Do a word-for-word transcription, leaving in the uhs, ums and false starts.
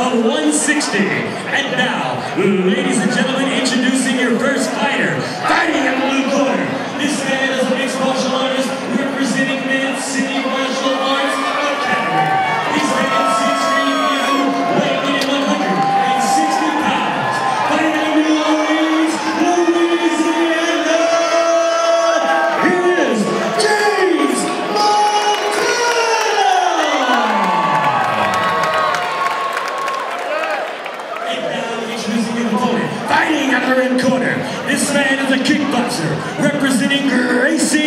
of one sixty. And now, ladies and gentlemen, introducing your first fighter, fighting in the blue corner. This man is a mixed martial artist representing Mid-City Martial Arts Academy. He's been six feet two, weighing in one hundred sixty pounds. Fighting out of New Orleans, Louisiana, here is James Montano! And now introducing your opponent, fighting out of the red corner. This man is a kickboxer representing Gracie.